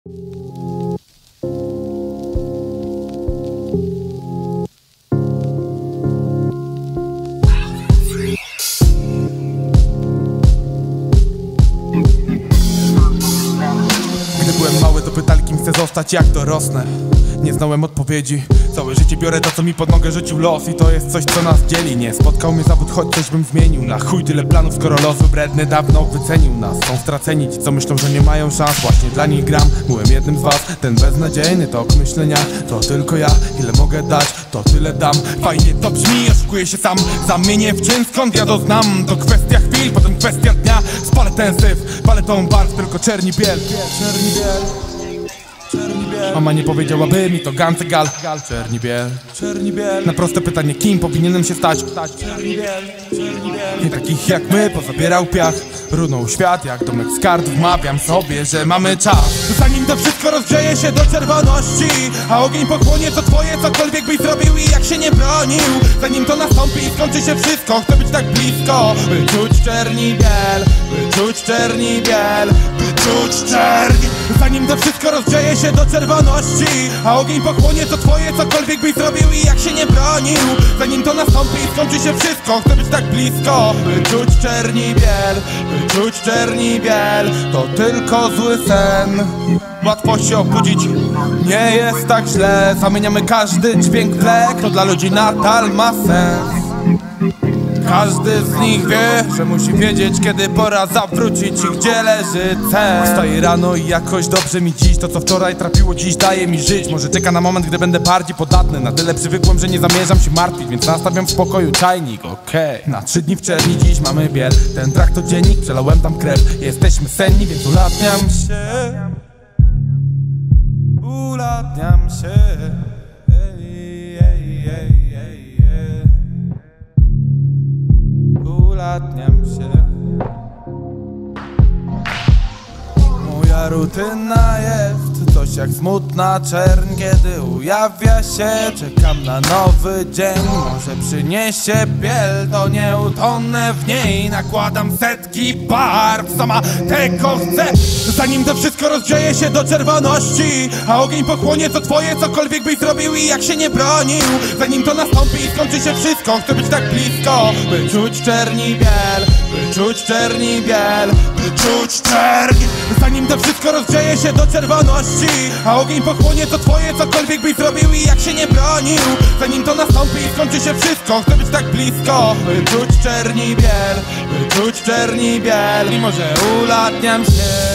Gdy byłem mały, to pytali, kim chcę zostać, jak dorosnę. Nie znałem odpowiedzi. Całe życie biorę to, co mi pod nogę rzucił los. I to jest coś, co nas dzieli. Nie spotkał mnie zawód, choć coś bym zmienił. Na chuj tyle planów, skoro los wybredny dawno wycenił nas. Są straceni ci, co myślą, że nie mają szans. Właśnie dla nich gram, byłem jednym z was. Ten beznadziejny tok myślenia, to tylko ja. Ile mogę dać, to tyle dam. Fajnie to brzmi, oszukuję się sam. Zamienię w czyn, skąd ja to znam. To kwestia chwil, potem kwestia dnia. Spalę ten syf, paletą barw, tylko czerni biel. Czerni biel. Mama nie powiedziałaby mi to gancegal. Czerni biel. Na proste pytanie, kim powinienem się stać? Czerni biel. Nie takich jak my pozabierał piach. Runął świat jak domek z kart. Wmawiam sobie, że mamy czas. Zanim to wszystko rozgrzeje się do czerwoności, a ogień pochłonie to twoje, cokolwiek byś zrobił i jak się nie bronił. Zanim to nastąpi i skończy się wszystko, chcę być tak blisko, by czuć czerni biel, by czuć czerni biel, by czuć czerni. Zanim to wszystko rozgrzeje się do czerwoności, a ogień pochłonie to twoje, cokolwiek byś zrobił i jak się nie bronił. Zanim to nastąpi i skończy się wszystko, chcę być tak blisko, by czuć czerni biel, by czuć czerni biel. To tylko zły sen, łatwo się obudzić, nie jest tak źle. Zamieniamy każdy dźwięk w lek, to dla ludzi nadal ma sens. Każdy z nich wie, że musi wiedzieć, kiedy pora zawrócić i gdzie leży cel. Wstaję rano i jakoś dobrze mi dziś. To co wczoraj trafiło, dziś daje mi żyć. Może czeka na moment, gdy będę bardziej podatny. Na tyle przywykłem, że nie zamierzam się martwić, więc nastawiam w spokoju czajnik, okej. Na 3 dni w czerni, dziś mamy biel. Ten trakt to dziennik, przelałem tam krew. Jesteśmy senni, więc ulatniam się. Ulatniam się. Ulatniam się. Moja rutyna jest coś jak smutna czerń, kiedy ujawia się. Czekam na nowy dzień, może przyniesie biel, to nie utonę w niej. Nakładam setki barw, sama tego chcę. Zanim to wszystko rozgrzeje się do czerwoności, a ogień pochłonie to twoje, cokolwiek byś zrobił i jak się nie bronił. Zanim to nastąpi i skończy się wszystko, chcę być tak blisko, by czuć czerni biel, by czuć czerni biel, by czuć czerni. Zanim to wszystko rozgrzeje się do czerwoności, a ogień pochłonie to twoje, cokolwiek byś zrobił i jak się nie bronił. Zanim to nastąpi i skończy się wszystko, chcę być tak blisko, by czuć czerni biel, by czuć czerni biel. Mimo że ulatniam się.